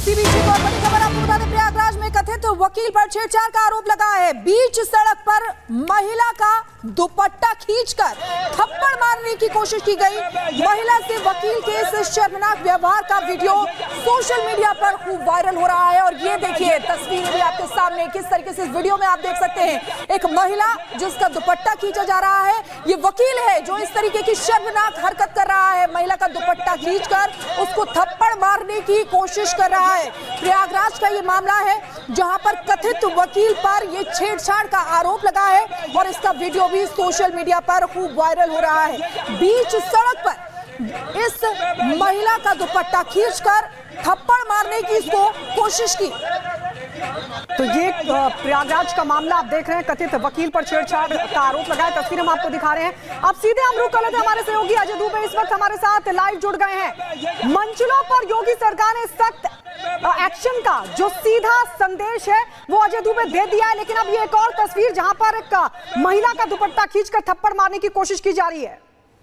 इसी बीच एक और बड़ी खबर आपको बता दें, प्रयागराज में कथित वकील पर छेड़छाड़ का आरोप लगा है। बीच सड़क पर महिला का दुपट्टा खींचकर थप्पड़ मारने की कोशिश की गई। महिला से वकील के इस शर्मनाक व्यवहार का वीडियो सोशल मीडिया पर खूब वायरल हो रहा है। और ये देखिए तस्वीरें भी आपके सामने, किस तरीके से इस वीडियो में आप देख सकते हैं एक महिला जिसका दुपट्टा खींचा जा रहा है। ये वकील है जो इस तरीके की शर्मनाक हरकत कर रहा है, महिला का दुपट्टा खींचकर उसको थप्पड़ मारने की कोशिश कर रहा है। प्रयागराज का ये मामला है जहां पर कथित वकील पर ये छेड़छाड़ का आरोप लगा है और इसका वीडियो भी सोशल मीडिया पर खूब वायरल हो रहा है। बीच सड़क पर इस महिला का दुपट्टा खींचकर थप्पड़ मारने की इसको कोशिश की। तो ये प्रयागराज का मामला आप देख रहे हैं, कथित वकील पर छेड़छाड़ का आरोप लगा है। तस्वीर हम आपको दिखा रहे हैं। अब सीधे हम रुक कर लेते हैं, हमारे सहयोगी अजय दुबे इस वक्त हमारे साथ लाइव जुड़ गए हैं। मंचलों पर योगी सरकार ने सख्त एक्शन का जो सीधा संदेश है वो अजय दुबे दे दिया है, लेकिन अब ये एक और तस्वीर जहां पर एक महिला का दुपट्टा खींचकर थप्पड़ मारने की कोशिश की जा रही है।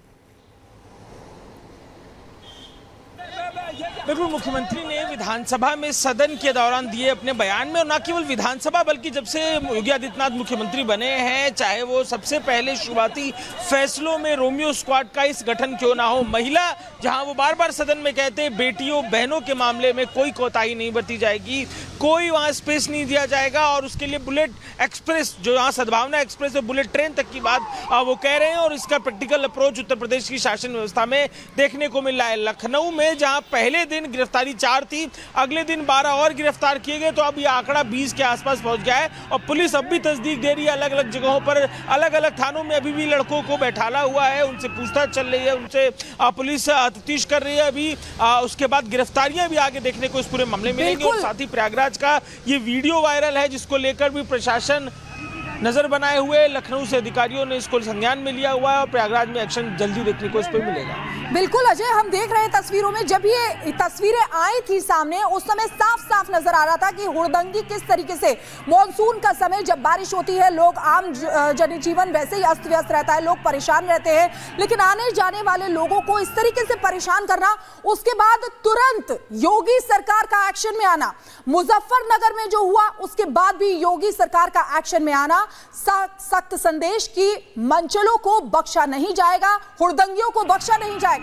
बिल्कुल, मुख्यमंत्री ने विधानसभा में सदन के दौरान दिए अपने बयान में, और न केवल विधानसभा बल्कि जब से योगी आदित्यनाथ मुख्यमंत्री बने हैं, चाहे वो सबसे पहले शुरुआती फैसलों में रोमियो स्क्वाड का इस गठन क्यों ना हो, महिला जहां वो बार बार सदन में कहते हैं बेटियों बहनों के मामले में कोई कोताही नहीं बरती जाएगी, कोई वहां स्पेस नहीं दिया जाएगा। और उसके लिए बुलेट एक्सप्रेस, जो यहाँ सद्भावना एक्सप्रेस है, बुलेट ट्रेन तक की बात वो कह रहे हैं। और इसका प्रैक्टिकल अप्रोच उत्तर प्रदेश की शासन व्यवस्था में देखने को मिल रहा है। लखनऊ में जहां पहले दिन गिरफ्तारी 4 थी, अगले दिन 12 और गिरफ्तार किए गए, तो अब यह आंकड़ा 20 के आसपास पहुंच गया है। और पुलिस अब भी तस्दीक दे रही है, अलग अलग जगहों पर, अलग अलग थानों में अभी भी लड़कों को बैठाला हुआ है, उनसे पूछताछ चल रही है, उनसे पुलिस तफ्तीश कर रही है। अभी उसके बाद गिरफ्तारियां भी आगे देखने को इस पूरे मामले में मिलेंगी। और साथ ही प्रयागराज का ये वीडियो वायरल है जिसको लेकर भी प्रशासन नजर बनाए हुए, लखनऊ से अधिकारियों ने इसको संज्ञान में लिया हुआ है और प्रयागराज में एक्शन जल्दी देखने को इस पर मिलेगा। बिल्कुल अजय, हम देख रहे हैं तस्वीरों में, जब ये तस्वीरें आई थी सामने उस समय साफ साफ नजर आ रहा था कि हुड़दंगी किस तरीके से, मॉनसून का समय जब बारिश होती है, लोग आम जनजीवन वैसे ही अस्त व्यस्त रहता है, लोग परेशान रहते हैं, लेकिन आने जाने वाले लोगों को इस तरीके से परेशान करना, उसके बाद तुरंत योगी सरकार का एक्शन में आना, मुजफ्फरनगर में जो हुआ उसके बाद भी योगी सरकार का एक्शन में आना, सख्त संदेश की मंचलों को बख्शा नहीं जाएगा, हुड़दंगियों को बख्शा नहीं जाएगा।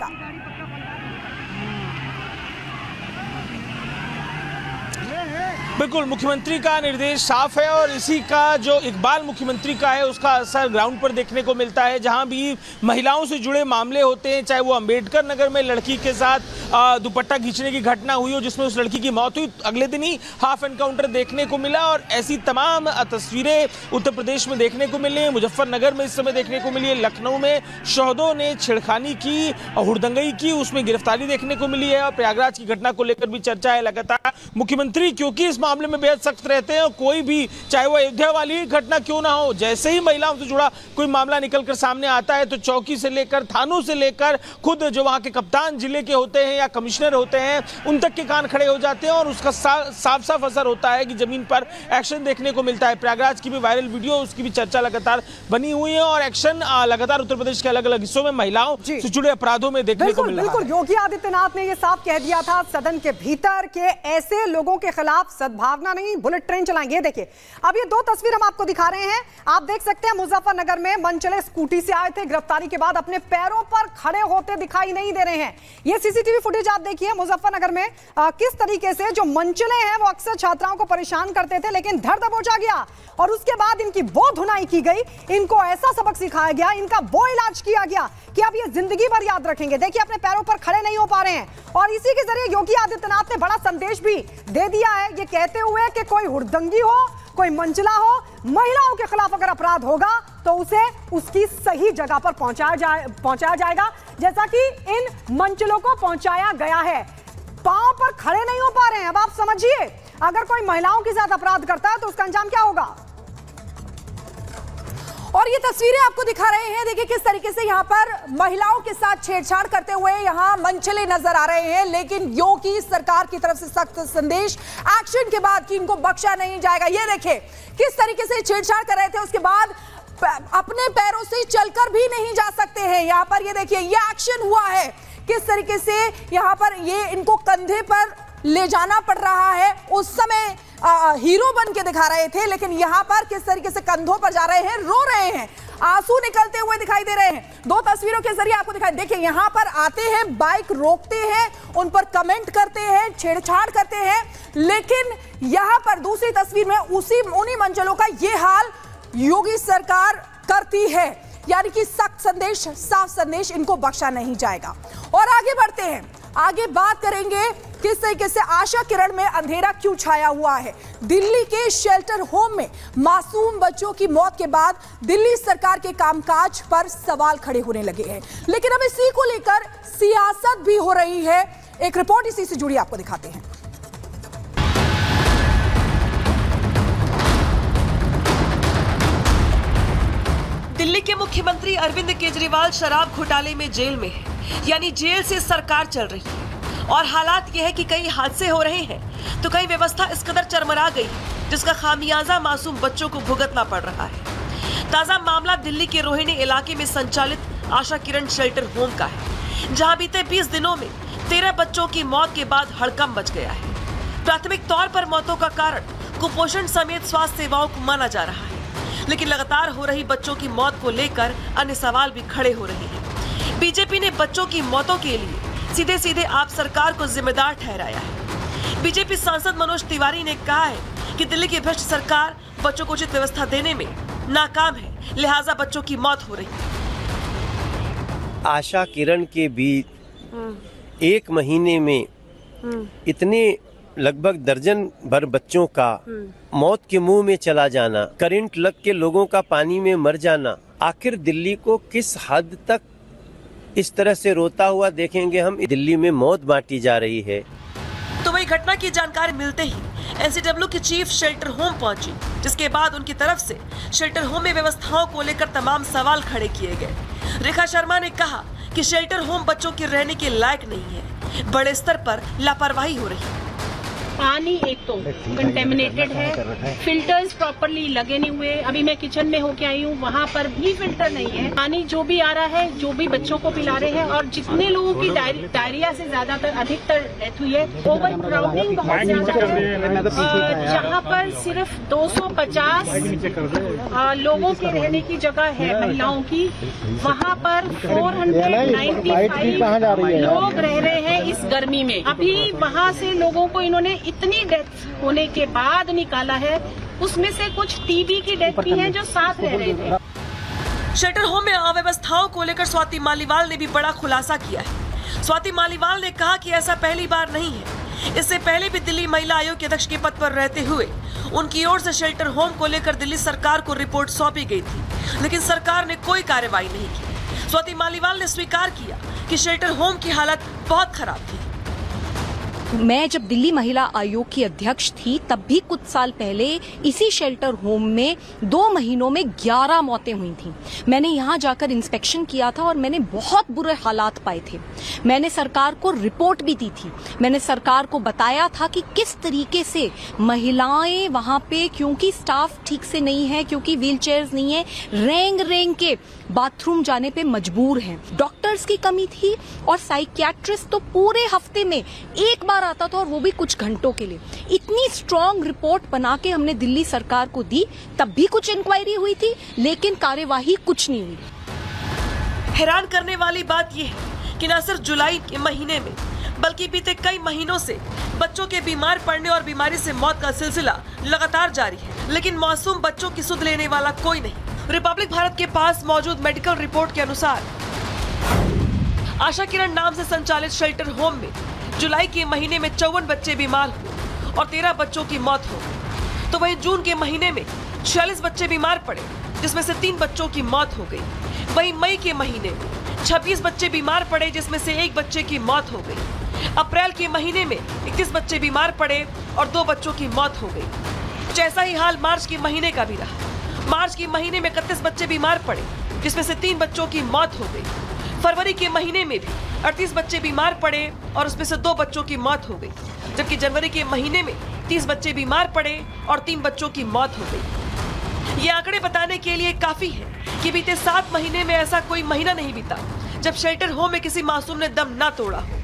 बिल्कुल, मुख्यमंत्री का निर्देश साफ है और इसी का जो इकबाल मुख्यमंत्री का है उसका असर ग्राउंड पर देखने को मिलता है। जहां भी महिलाओं से जुड़े मामले होते हैं, चाहे वो अंबेडकर नगर में लड़की के साथ दुपट्टा खींचने की घटना हुई हो जिसमें उस लड़की की मौत हुई, अगले दिन ही हाफ एनकाउंटर देखने को मिला। और ऐसी तमाम तस्वीरें उत्तर प्रदेश में देखने को मिली है, मुजफ्फरनगर में इस समय देखने को मिली है, लखनऊ में शोहदों ने छेड़खानी की, हुड़दंगई की, उसमें गिरफ्तारी देखने को मिली है। और प्रयागराज की घटना को लेकर भी चर्चा है लगातार। मुख्यमंत्री क्योंकि इस मामले में बेहद सख्त रहते हैं, कोई भी चाहे वो अयोध्या वाली घटना क्यों ना हो, जैसे ही महिलाओं से जुड़ा कोई मामला निकलकर सामने आता है तो चौकी से लेकर, थानों से लेकर, खुद जो वहां के कप्तान जिले के होते हैं या कमिश्नर होते हैं उन तक के कान खड़े हो जाते हैं और उसका साफ साफ असर होता है कि जमीन पर एक्शन देखने को मिलता है। प्रयागराज की भी वायरल वीडियो, उसकी भी चर्चा लगातार बनी हुई है और एक्शन लगातार उत्तर प्रदेश के अलग अलग हिस्सों में महिलाओं से जुड़े अपराधों में देखने को मिल रहा है। बिल्कुल, योगी आदित्यनाथ ने यह साफ कह दिया था सदन के भीतर के ऐसे लोगों के खिलाफ सद्भावना नहीं, बुलेट ट्रेन चलाएंगे। देखिए अब ये 2 तस्वीर हम आपको दिखा रहे हैं, आप देख सकते हैं मुजफ्फरनगर में मनचले स्कूटी से आए थे, गिरफ्तारी के बाद अपने पैरों पर खड़े होते दिखाई नहीं दे रहे हैं। ये सीसीटीवी फुटेज आप देखिए मुजफ्फरनगर में किस तरीके से जो मनचले हैं वो अक्सर छात्राओं को परेशान करते थे, लेकिन धर दबोचा गया और उसके बाद इनकी वो धुनाई की गई, इनको ऐसा सबक सिखाया गया, इनका वो इलाज किया गया कि अब ये जिंदगी भर याद रखेंगे। देखिए अपने पैरों पर खड़े नहीं हो पा रहे हैं और इसी के जरिए योगी आदित्यनाथ ने बड़ा संदेश भी दे दिया है, ये कहते हुए कि कोई हुड़दंगी हो, कोई मंचला हो, महिलाओं के खिलाफ अगर अपराध होगा तो उसे उसकी सही जगह पर पहुंचाया जाएगा, जैसा कि इन मंचलों को पहुंचाया गया है। पांव पर खड़े नहीं हो पा रहे हैं। अब आप समझिए, अगर कोई महिलाओं के साथ अपराध करता है तो उसका अंजाम क्या होगा। और ये तस्वीरें आपको दिखा रहे हैं, देखिए किस तरीके से यहाँ पर महिलाओं के साथ छेड़छाड़ करते हुए यहाँ मंचले नजर आ रहे हैं, लेकिन योगी सरकार की तरफ से सख्त संदेश, एक्शन के बाद कि इनको बख्शा नहीं जाएगा। ये देखिए किस तरीके से छेड़छाड़ कर रहे थे, उसके बाद अपने पैरों से चलकर भी नहीं जा सकते हैं। यहाँ पर ये देखिए ये एक्शन हुआ है, किस तरीके से यहाँ पर ये इनको कंधे पर ले जाना पड़ रहा है। उस समय हीरो बन के दिखा रहे थे, लेकिन यहाँ पर किस तरीके से कंधों पर जा रहे हैं, रो रहे हैं, आंसू निकलते हुए दिखाई दे रहे हैं। दो तस्वीरों के जरिए आपको दिखाई, देखिए यहाँ पर आते हैं, बाइक रोकते हैं, उन पर कमेंट करते हैं, छेड़छाड़ करते हैं, लेकिन यहाँ पर दूसरी तस्वीर में उन्हीं मंचलों का ये हाल योगी सरकार करती है। यानी कि सख्त संदेश, साफ संदेश, इनको बख्शा नहीं जाएगा। और आगे बढ़ते हैं, आगे बात करेंगे किस तरीके से आशा किरण में अंधेरा क्यों छाया हुआ है। दिल्ली के शेल्टर होम में मासूम बच्चों की मौत के बाद दिल्ली सरकार के कामकाज पर सवाल खड़े होने लगे हैं, लेकिन अब इसी को लेकर सियासत भी हो रही है। एक रिपोर्ट इसी से जुड़ी आपको दिखाते हैं। दिल्ली के मुख्यमंत्री अरविंद केजरीवाल शराब घोटाले में जेल में है, यानी जेल से सरकार चल रही है। और हालात यह है कि कई हादसे हो रहे हैं तो कई व्यवस्था इस कदर चरमरा गई है जिसका खामियाजा मासूम बच्चों को भुगतना पड़ रहा है। ताजा मामला दिल्ली के रोहिणी इलाके में संचालित आशा किरण शेल्टर होम का है, जहां बीते 20 दिनों में 13 बच्चों की मौत के बाद हड़कंप मच गया है। प्राथमिक तौर पर मौतों का कारण कुपोषण समेत स्वास्थ्य सेवाओं को माना जा रहा है, लेकिन लगातार हो रही बच्चों की मौत को लेकर अन्य सवाल भी खड़े हो रहे हैं। बीजेपी ने बच्चों की मौतों के लिए सीधे सीधे आप सरकार को जिम्मेदार ठहराया है। बीजेपी सांसद मनोज तिवारी ने कहा है कि दिल्ली की भ्रष्ट सरकार बच्चों को उचित व्यवस्था देने में नाकाम है, लिहाजा बच्चों की मौत हो रही है। आशा किरण के बीच एक महीने में इतने लगभग दर्जन भर बच्चों का मौत के मुंह में चला जाना, करंट लग के लोगों का पानी में मर जाना, आखिर दिल्ली को किस हद तक इस तरह से रोता हुआ देखेंगे हम। दिल्ली में मौत बांटी जा रही है। तो वही घटना की जानकारी मिलते ही एनसीडब्ल्यू की चीफ शेल्टर होम पहुंची, जिसके बाद उनकी तरफ से शेल्टर होम में व्यवस्थाओं को लेकर तमाम सवाल खड़े किए गए। रेखा शर्मा ने कहा कि शेल्टर होम बच्चों के रहने के लायक नहीं है, बड़े स्तर पर लापरवाही हो रही है। पानी एक तो कंटेमिनेटेड है, फिल्टर्स प्रॉपरली लगे नहीं हुए। अभी मैं किचन में होके आई हूँ, वहाँ पर भी फिल्टर नहीं है। पानी जो भी आ रहा है, जो भी बच्चों को पिला रहे हैं, और जितने लोगों की डायरिया से ज्यादातर अधिकतर डेथ हुई है। ओवर क्राउडिंग बहुत ज्यादा है, जहाँ पर सिर्फ 250 लोगों के रहने की जगह है महिलाओं की, वहाँ पर 495 लोग रह रहे हैं इस गर्मी में। अभी वहाँ से लोगों को इन्होंने इतनी डेथ होने के बाद निकाला है, उसमें से कुछ टीबी की डेथ भी है जो साथ रह रहे थे। शेल्टर होम में अव्यवस्थाओं को लेकर स्वाति मालीवाल ने भी बड़ा खुलासा किया है। स्वाति मालीवाल ने कहा कि ऐसा पहली बार नहीं है, इससे पहले भी दिल्ली महिला आयोग के अध्यक्ष के पद पर रहते हुए उनकी ओर से शेल्टर होम को लेकर दिल्ली सरकार को रिपोर्ट सौंपी गई थी, लेकिन सरकार ने कोई कार्रवाई नहीं की। स्वाति मालीवाल ने स्वीकार किया कि शेल्टर होम की हालत बहुत खराब थी। मैं जब दिल्ली महिला आयोग की अध्यक्ष थी तब भी कुछ साल पहले इसी शेल्टर होम में 2 महीनों में 11 मौतें हुई थी। मैंने यहाँ जाकर इंस्पेक्शन किया था और मैंने बहुत बुरे हालात पाए थे। मैंने सरकार को रिपोर्ट भी दी थी। मैंने सरकार को बताया था कि किस तरीके से महिलाएं वहाँ पे, क्योंकि स्टाफ ठीक से नहीं है, क्योंकि व्हील चेयर्स नहीं है, रेंग रेंग के बाथरूम जाने पे मजबूर हैं। डॉक्टर्स की कमी थी और साइकियाट्रिस्ट तो पूरे हफ्ते में एक बार आता था, और वो भी कुछ घंटों के लिए। इतनी स्ट्रॉन्ग रिपोर्ट बना के हमने दिल्ली सरकार को दी, तब भी कुछ इंक्वायरी हुई थी, लेकिन कार्यवाही कुछ नहीं हुई। हैरान करने वाली बात यह है कि न सिर्फ जुलाई के महीने में बल्कि बीते कई महीनों से बच्चों के बीमार पड़ने और बीमारी से मौत का सिलसिला लगातार जारी है, लेकिन मासूम बच्चों की सुध लेने वाला कोई नहीं। रिपब्लिक भारत के पास मौजूद मेडिकल रिपोर्ट के अनुसार आशा किरण नाम से संचालित शेल्टर होम में जुलाई के महीने में 54 बच्चे बीमार हुए और 13 बच्चों की मौत हो गई। तो वहीं जून के महीने में 46 बच्चे बीमार पड़े, जिसमें से 3 बच्चों की मौत हो गई। वहीं मई के महीने में 26 बच्चे बीमार पड़े, जिसमें से 1 बच्चे की मौत हो गई। अप्रैल के महीने में 21 बच्चे बीमार पड़े और 2 बच्चों की मौत हो गई। जैसा ही हाल मार्च के महीने का भी रहा। मार्च के महीने में 31 बच्चे बीमार पड़े, जिसमें से 3 बच्चों की मौत हो गई। फरवरी के महीने में भी 38 बच्चे बीमार पड़े और उसमें से 2 बच्चों की मौत हो गई, जबकि जनवरी के महीने में 30 बच्चे बीमार पड़े और 3 बच्चों की मौत हो गई। ये आंकड़े बताने के लिए काफी है कि बीते 7 महीने में ऐसा कोई महीना नहीं बीता जब शेल्टर होम में किसी मासूम ने दम ना तोड़ा हो।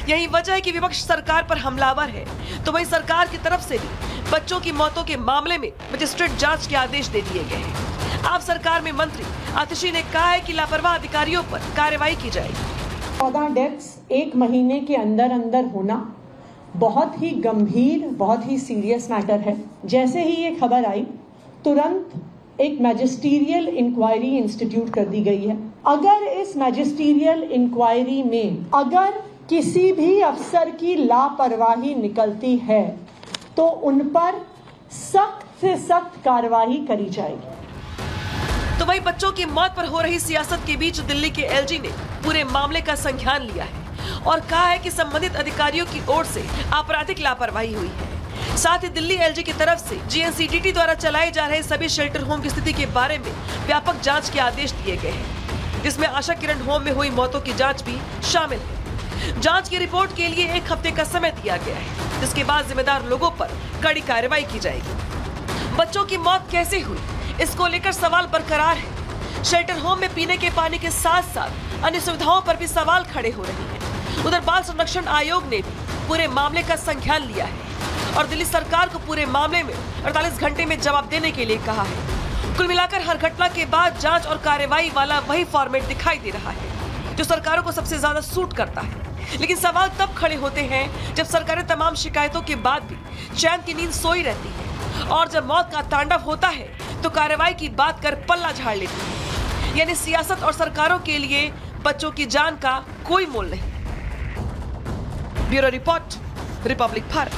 यही वजह है कि विपक्ष सरकार पर हमलावर है, तो वही सरकार की तरफ से भी बच्चों की मौतों के मामले में मजिस्ट्रेट जांच के आदेश दे दिए गए हैं। आप सरकार में मंत्री आतिशी ने कहा है कि लापरवाह अधिकारियों पर कार्रवाई की जाएगी। 14 डेथ्स एक महीने के अंदर अंदर होना बहुत ही गंभीर, बहुत ही सीरियस मैटर है। जैसे ही ये खबर आई तुरंत एक मैजिस्टीरियल इंक्वायरी इंस्टीट्यूट कर दी गई है। अगर इस मैजिस्टीरियल इंक्वायरी में अगर किसी भी अफसर की लापरवाही निकलती है तो उन पर सख्त से सख्त कार्रवाई करी जाएगी। तो वही बच्चों की मौत पर हो रही सियासत के बीच दिल्ली के एलजी ने पूरे मामले का संज्ञान लिया है और कहा है कि संबंधित अधिकारियों की ओर से आपराधिक लापरवाही हुई है। साथ ही दिल्ली एलजी की तरफ से जीएनसीटीटी द्वारा चलाए जा रहे सभी शेल्टर होम की स्थिति के बारे में व्यापक जांच के आदेश दिए गए हैं, जिसमें आशा किरण होम में हुई मौतों की जांच भी शामिल है। जांच की रिपोर्ट के लिए 1 हफ्ते का समय दिया गया है, जिसके बाद जिम्मेदार लोगों पर कड़ी कार्रवाई की जाएगी। बच्चों की मौत कैसे हुई, इसको लेकर सवाल बरकरार है। शेल्टर होम में पीने के पानी के साथ साथ अन्य सुविधाओं पर भी सवाल खड़े हो रहे हैं। उधर बाल संरक्षण आयोग ने भी पूरे मामले का संज्ञान लिया है और दिल्ली सरकार को पूरे मामले में 48 घंटे में जवाब देने के लिए कहा है। कुल मिलाकर हर घटना के बाद जांच और कार्रवाई वाला वही फॉर्मेट दिखाई दे रहा है जो सरकारों को सबसे ज्यादा सूट करता है। लेकिन सवाल तब खड़े होते हैं जब सरकारें तमाम शिकायतों के बाद भी चैन की नींद सोई रहती है और जब मौत का तांडव होता है तो कार्रवाई की बात कर पल्ला झाड़ लेती है। यानी सियासत और सरकारों के लिए बच्चों की जान का कोई मोल नहीं। Bureau report, Republic Bharat.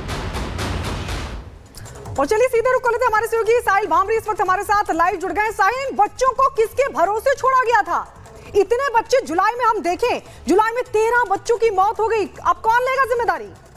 और चलिए सीधे रुक लेते, हमारे सहयोगी साहिल भामरी इस वक्त हमारे साथ लाइव जुड़ गए। साहिल, इन बच्चों को किसके भरोसे छोड़ा गया था? इतने बच्चे जुलाई में हम देखें, जुलाई में 13 बच्चों की मौत हो गई। अब कौन लेगा जिम्मेदारी?